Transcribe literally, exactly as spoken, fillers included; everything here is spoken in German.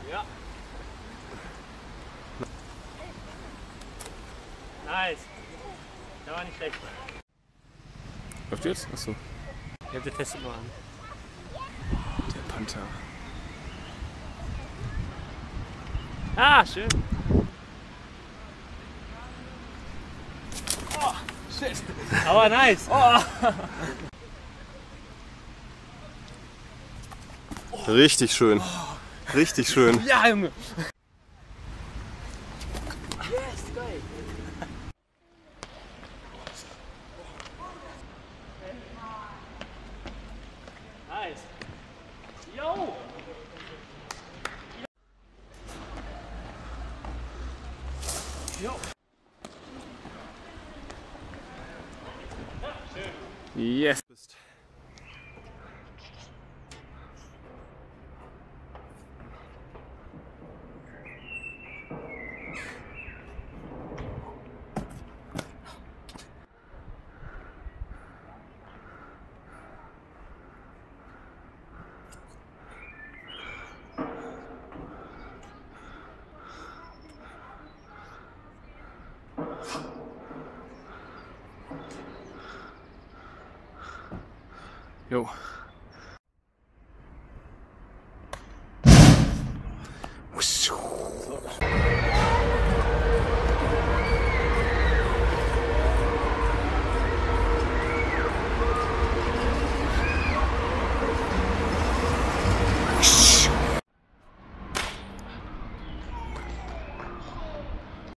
Ja. Nice. Der war nicht schlecht. Läuft jetzt? Achso. Ich hab den Test nur an. Der Panther. Ah, schön. Oh, shit. Aber nice. Oh. Richtig schön. Richtig schön. Ja, Junge. Yes, geil. Nice. Yo. Jo. Yes. Jo.